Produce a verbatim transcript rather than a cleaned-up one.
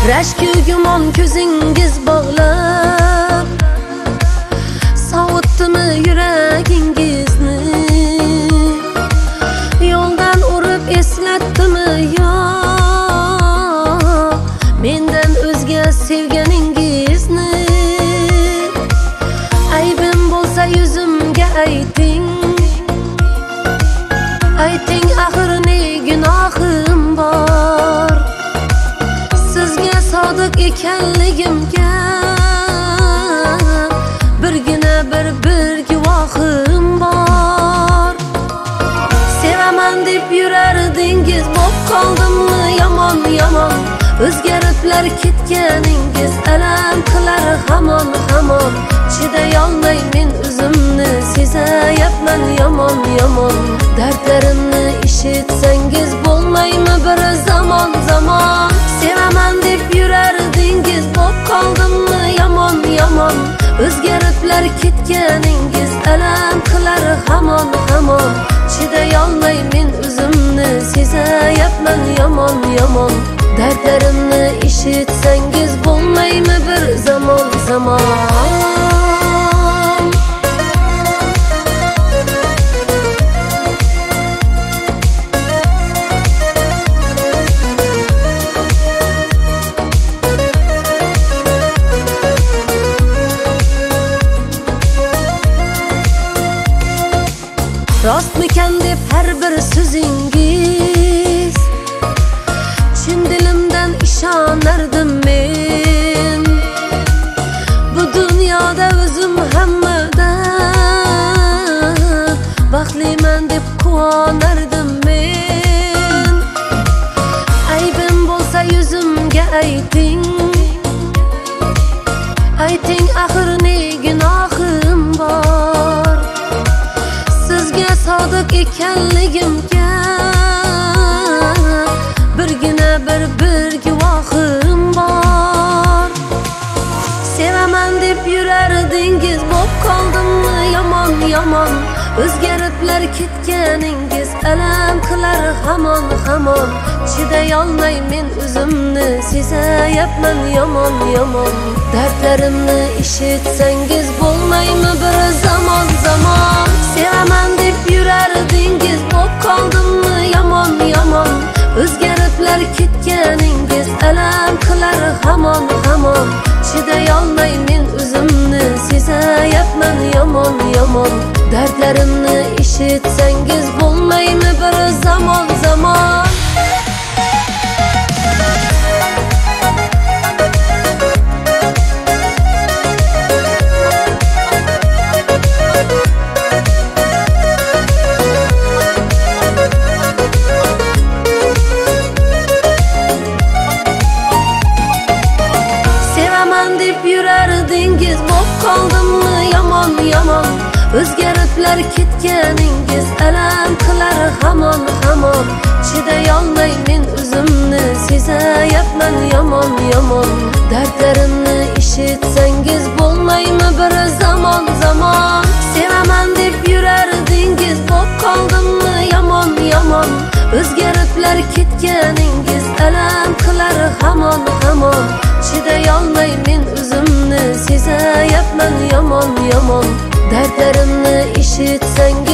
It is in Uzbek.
rashk-u gumon ko'zingiz bog'lab sovutdimi yuragingizni, yo'ldan urib eslatdimi yo mendan o'zga sevganingizni. Aybim bo'lsa yuzimga ayting, ayting axir ne gunohim bor. Sizga sodiq ekanligimga birgina bir bir guvohim bor. Sevaman deb yurardingiz, bo'p qoldimmi yomon yomon. O'zgariblar ketganingiz alam qilar hamon hamon. Chidayolmay men o'zimni sezayapman yomon yomon. Dardlarimni eshitsangiz bo'lmaymi bir zamon zamon. Sevaman deb yurardingiz, bo'p qoldimmi yomon yomon. O'zgariblar ketganingiz alam qilar hamon hamon. Chidayolmay men o'zimni sezayapman yomon yomon. Dardlarimni eshitsangiz bo'lmaymi bir zamon zamon. Rostmikan deb har bir so'zingiz, chin dilimdan ishonardim men. Bu dunyoda o'zim hammadan baxtliman deb quvonardim men. Aybim bo'lsa yuzimga ayting, ayting axir ne gunohim bor. Sizga sodiq ekanligimga birgina bir bir guvohim bor. Sevaman deb yurardingiz, bo'p qoldimmi yomon yomon. O'zgariblar ketganingiz alam qilar hamon hamon. Chidayolmay men o'zimni sezayapman yomon yomon. Dardlarimni eshitsangiz bo'lmaymi bir zamon zamon. Sevaman deb yurardingiz, bo'p qoldimmi yomon yomon. O'zgariblar ketganingiz alam qilar hamon hamon. Chidayolmay men o'zimni sezayapman yomon yomon. Dardlarimni eshitsangiz bo'lmaymi bir zamon zamon. Deb yurardingiz, bo'p qoldimmi yomon yomon. O'zgariblar ketganingiz alam qilar hamon hamon. Chidayolmay men o'zimni sezayapman yomon yomon. Dardlarimni eshitsangiz bo'lmaymi bir zamon zamon. Sevaman deb yurardingiz, bo'p qoldimmi yomon yomon. O'zgariblar ketganingiz alam qilar hamon hamon. Chidayolmay men o'zimni sezayapman yomon yomon. Dardlarimni eshitsangiz